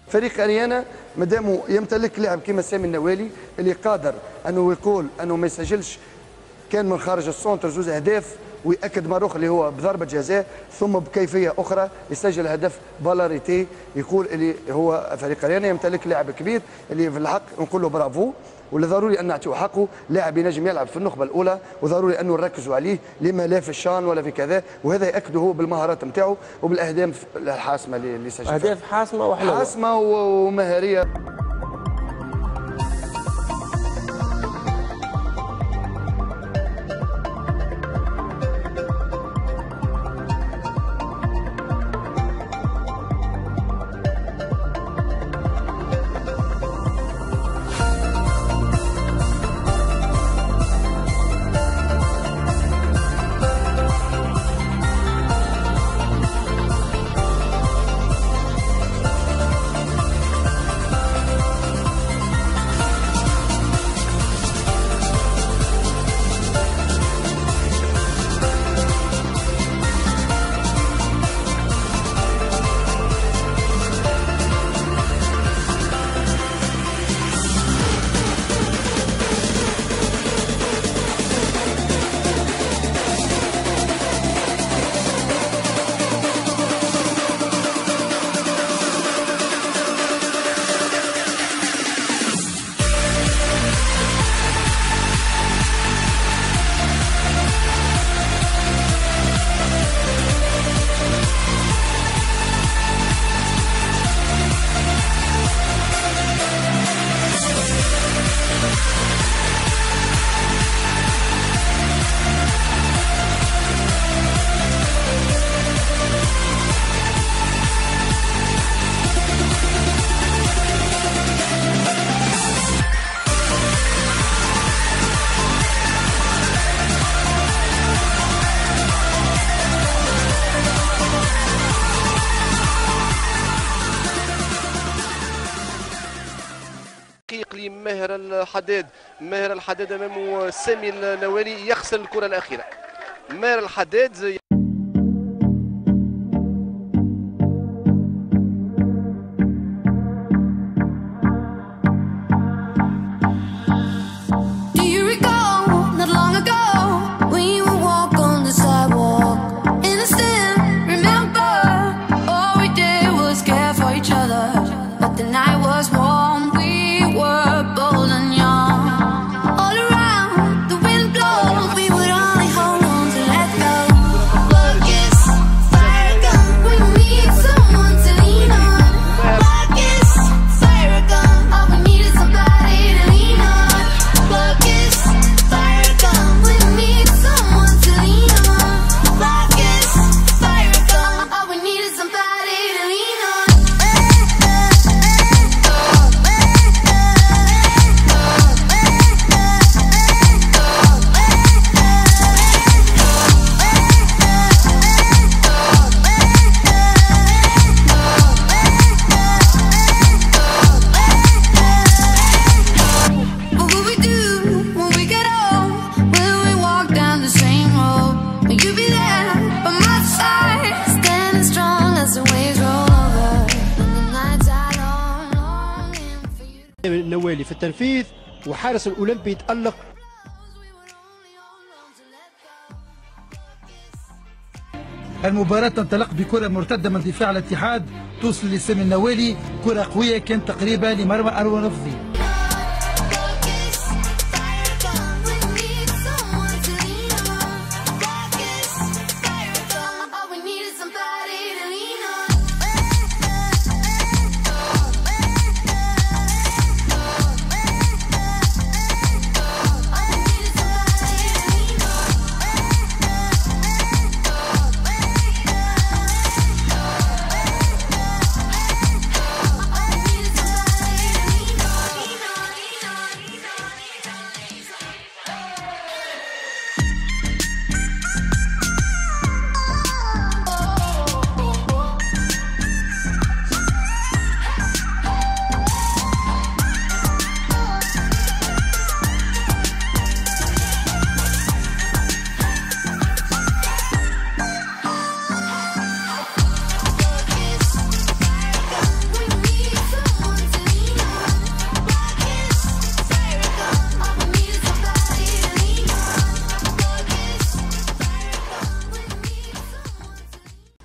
فريق اريانا مادامو يمتلك لاعب كيما سامي النوالي اللي قادر انه يقول انه ما يسجلش كان من خارج السونتر زوز اهداف، ويأكد مرة أخرى اللي هو بضربة جزاء، ثم بكيفية أخرى يسجل هدف بالاريتي، يقول اللي هو فريق ريانا يمتلك لاعب كبير اللي في الحق نقول له برافو، واللي ضروري أن نعطيه حقه، لاعب ينجم يلعب في النخبة الأولى وضروري أنه نركزوا عليه لما لا في الشان ولا في كذا، وهذا يأكده هو بالمهارات نتاعو وبالأهداف الحاسمة اللي سجلها. أهداف حاسمة وحلوة. حاسمة ومهارية. ماهر الحداد امامه سامي النوالي يخسر الكره الاخيره. ماهر الحداد النوالي في التنفيذ وحارس الأولمبي يتألق. المباراة تنطلق بكرة مرتدة من دفاع الاتحاد توصل لسامي النوالي، كرة قوية كانت تقريبا لمرمى أروى نفضي.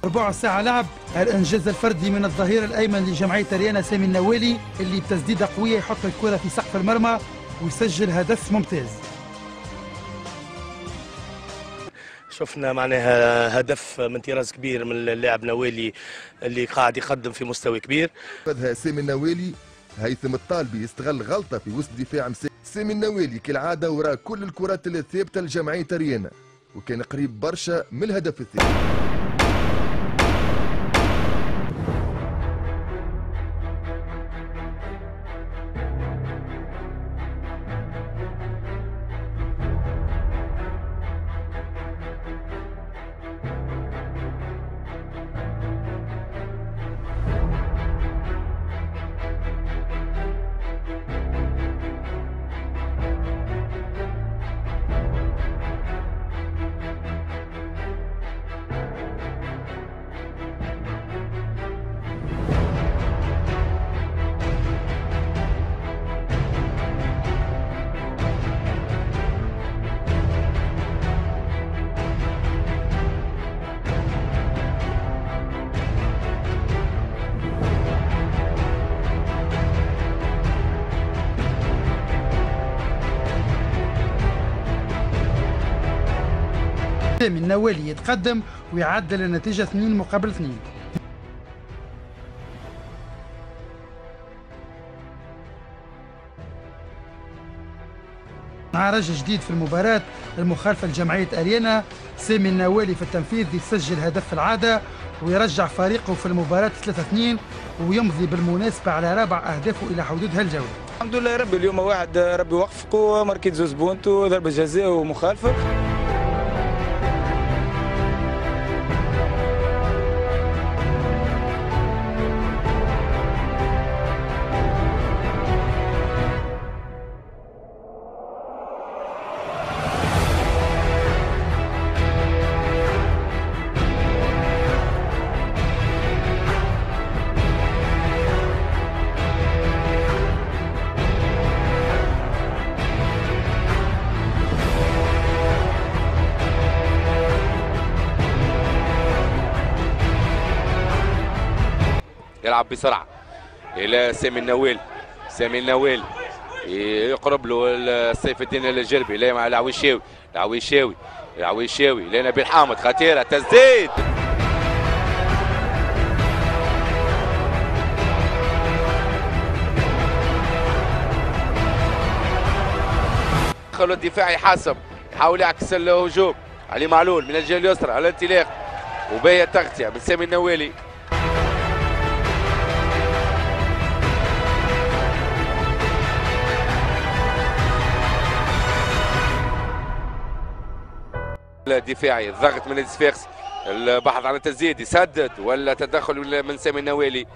ربع ساعة لعب، الإنجاز الفردي من الظهير الأيمن لجمعية ريانا سامي النوالي اللي بتسديدة قوية يحط الكرة في سقف المرمى ويسجل هدف ممتاز. شفنا معناها هدف من طراز كبير من اللاعب نوالي اللي قاعد يقدم في مستوى كبير. خذها سامي النوالي، هيثم الطالبي استغل غلطة في وسط دفاع سامي النوالي كالعادة وراء كل الكرات الثابتة لجمعية ريانا وكان قريب برشا من الهدف الثاني. سامي النوالي يتقدم ويعدل النتيجة 2-2. مع رجل جديد في المباراة المخالفة لجمعية أريانا، سامي النوالي في التنفيذ يسجل هدف العادة ويرجع فريقه في المباراة 3-2 ويمضي بالمناسبة على رابع أهدافه إلى حدود هالجولة. الحمد لله ربي اليوم واحد ربي وفقه وماركيت زوز بونت وضربة جزاء ومخالفة. يلعب بسرعه الى سامي النوالي، سامي النوالي يقرب له سيف الدين الجربي لا مع العويشاوي، العويشاوي لا نبيل حامد خطيره تسديد. دخل الدفاعي حاسم يحاول يعكس الهجوم، علي معلول من الجهه اليسرى على الانطلاق وباهيه تغطيه من سامي النوالي. الدفاعي الضغط من الصفاقسي، البحث عن التسديد، يسدد ولا تدخل من سامي النوالي.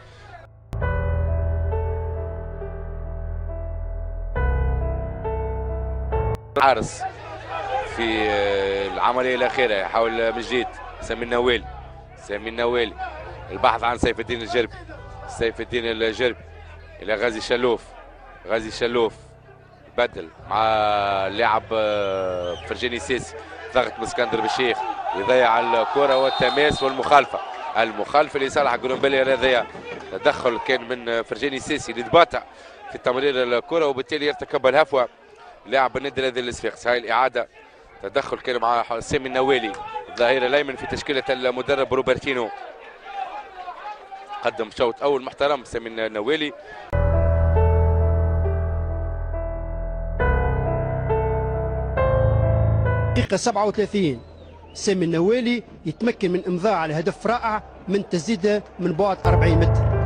حارس في العمليه الاخيره يحاول من جديد سامي النوالي، البحث عن سيف الدين الجربي، الى غازي شلوف بدل مع اللاعب فرجاني سيسي، ضغط من اسكندر بالشيخ يضيع الكره والتماس والمخالفه، لصالح جرومبيلي هذايا. تدخل كان من فرجاني سيسي اللي تباطأ في تمرير الكره وبالتالي يرتكب الهفوه لاعب النادي الذي الصفاقس. هاي الاعاده تدخل كان مع سامي النوالي الظهير الايمن في تشكيله المدرب روبرتينو. قدم شوط اول محترم سامي النوالي. دقيقة 37 سامي النوالي يتمكن من إمضاء على هدف رائع من تسديده من بعد 40 متر.